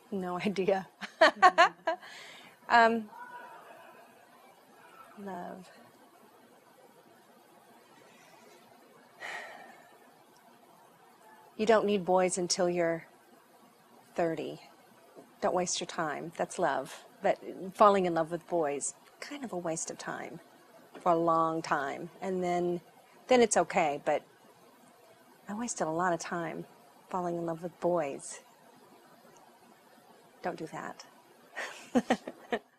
No idea. Love. You don't need boys until you're 30. Don't waste your time. That's love. But falling in love with boys, kind of a waste of time for a long time. And then it's okay. But I wasted a lot of time falling in love with boys. Don't do that.